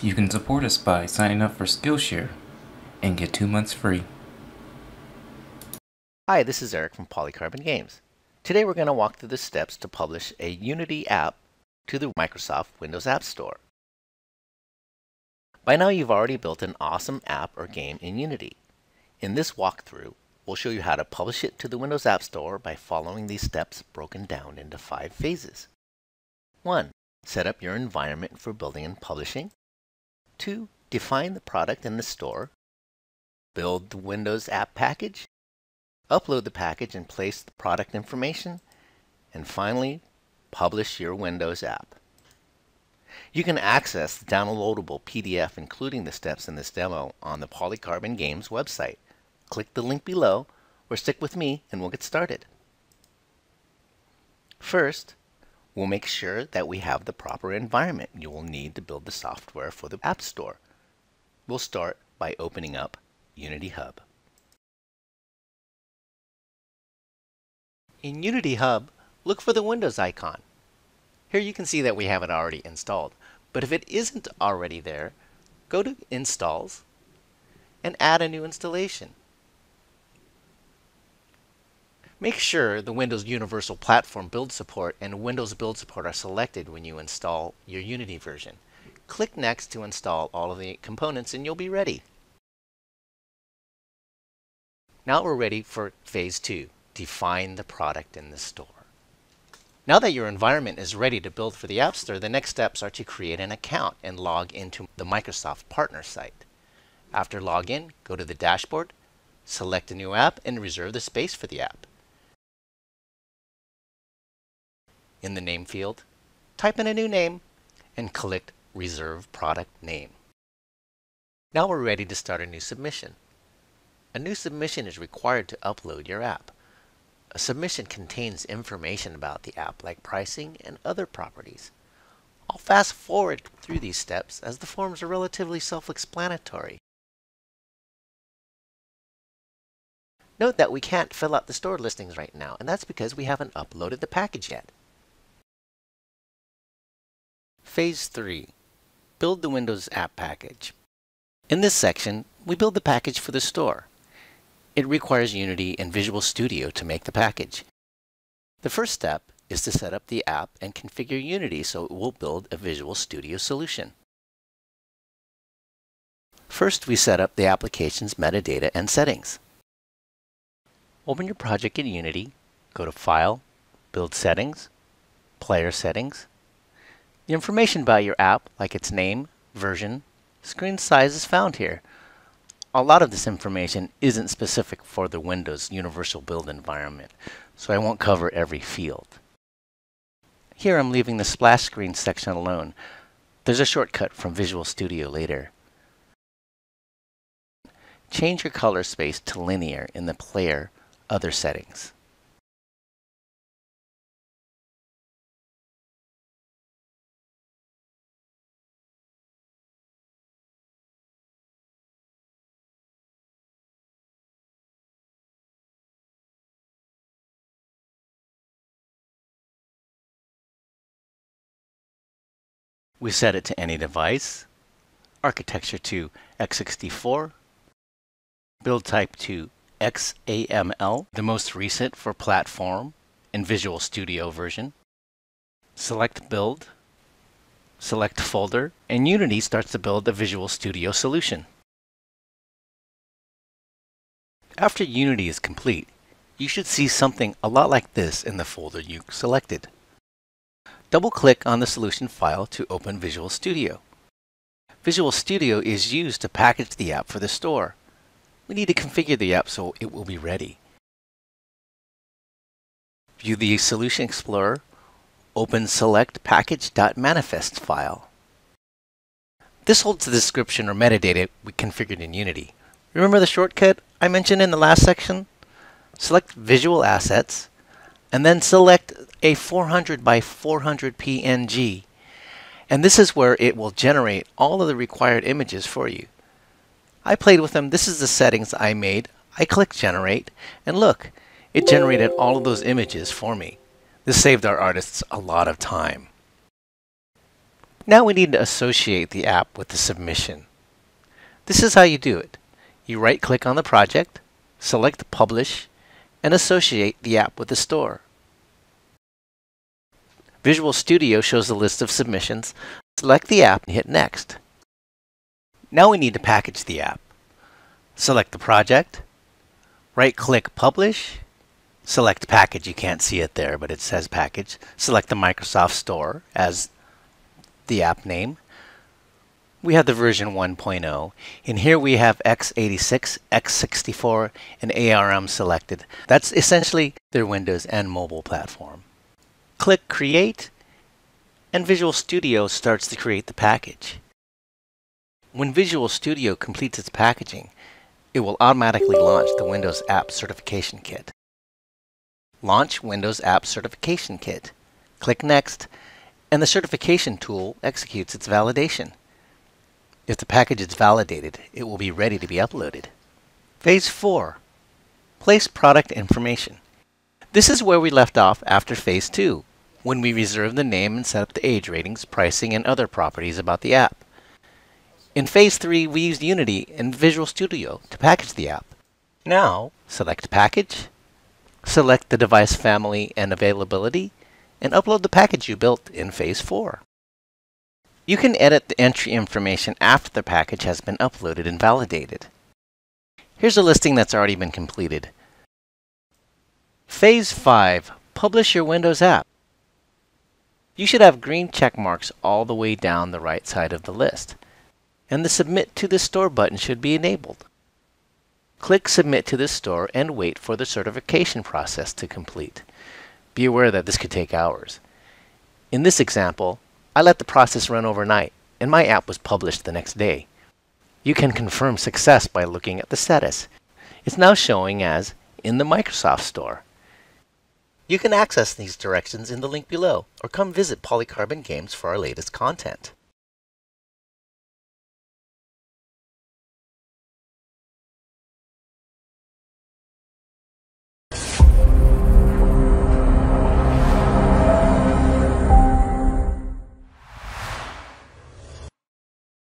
You can support us by signing up for Skillshare and get 2 months free. Hi, this is Eric from Polycarbon Games. Today we're going to walk through the steps to publish a Unity app to the Microsoft Windows App Store. By now you've already built an awesome app or game in Unity. In this walkthrough, we'll show you how to publish it to the Windows App Store by following these steps broken down into 5 phases. 1. Set up your environment for building and publishing. 2. Define the product in the store. Build the Windows app package. Upload the package and place the product information. And finally, publish your Windows app. You can access the downloadable PDF including the steps in this demo on the Polycarbon Games website. Click the link below or stick with me and we'll get started. First, we'll make sure that we have the proper environment you will need to build the software for the App Store. We'll start by opening up Unity Hub. In Unity Hub, look for the Windows icon. Here you can see that we have it already installed, but if it isn't already there, go to Installs and add a new installation. Make sure the Windows Universal Platform Build Support and Windows Build Support are selected when you install your Unity version. Click Next to install all of the components and you'll be ready. Now we're ready for Phase 2, define the product in the store. Now that your environment is ready to build for the App Store, the next steps are to create an account and log into the Microsoft Partner site. After login, go to the dashboard, select a new app, and reserve the space for the app. In the name field, type in a new name and click Reserve Product Name. Now we're ready to start a new submission. A new submission is required to upload your app. A submission contains information about the app like pricing and other properties. I'll fast forward through these steps as the forms are relatively self-explanatory. Note that we can't fill out the store listings right now, and that's because we haven't uploaded the package yet. Phase 3. Build the Windows app package. In this section, we build the package for the store. It requires Unity and Visual Studio to make the package. The first step is to set up the app and configure Unity so it will build a Visual Studio solution. First, we set up the application's metadata and settings. Open your project in Unity, go to File, Build Settings, Player Settings. The information about your app, like its name, version, screen size, is found here. A lot of this information isn't specific for the Windows Universal Build environment, so I won't cover every field. Here I'm leaving the splash screen section alone. There's a shortcut from Visual Studio later. Change your color space to linear in the Player Other settings. We set it to any device, architecture to x64, build type to XAML, the most recent for platform and Visual Studio version. Select build, select folder, and Unity starts to build a Visual Studio solution. After Unity is complete, you should see something a lot like this in the folder you selected. Double-click on the solution file to open Visual Studio. Visual Studio is used to package the app for the store. We need to configure the app so it will be ready. View the Solution Explorer, open Select Package.manifest file. This holds the description or metadata we configured in Unity. Remember the shortcut I mentioned in the last section? Select Visual Assets, and then select a 400 by 400 PNG. And this is where it will generate all of the required images for you. I played with them. This is the settings I made. I click Generate, and look, it generated all of those images for me. This saved our artists a lot of time. Now we need to associate the app with the submission. This is how you do it. You right-click on the project, select Publish, and associate the app with the store. Visual Studio shows a list of submissions. Select the app and hit Next. Now we need to package the app. Select the project, right-click Publish, select Package. You can't see it there, but it says Package. Select the Microsoft Store as the app name. We have the version 1.0. In here we have x86, x64, and ARM selected. That's essentially their Windows and mobile platform. Click Create, and Visual Studio starts to create the package. When Visual Studio completes its packaging, it will automatically launch the Windows App Certification Kit. Launch Windows App Certification Kit. Click Next, and the certification tool executes its validation. If the package is validated, it will be ready to be uploaded. Phase 4. Place product information. This is where we left off after Phase 2, when we reserved the name and set up the age ratings, pricing, and other properties about the app. In Phase 3, we used Unity and Visual Studio to package the app. Now, select Package, select the device family and availability, and upload the package you built in Phase 4. You can edit the entry information after the package has been uploaded and validated. Here's a listing that's already been completed. Phase 5. Publish your Windows app. You should have green check marks all the way down the right side of the list, and the Submit to the Store button should be enabled. Click Submit to the Store and wait for the certification process to complete. Be aware that this could take hours. In this example, I let the process run overnight, and my app was published the next day. You can confirm success by looking at the status. It's now showing as in the Microsoft Store. You can access these directions in the link below, or come visit Polycarbon Games for our latest content.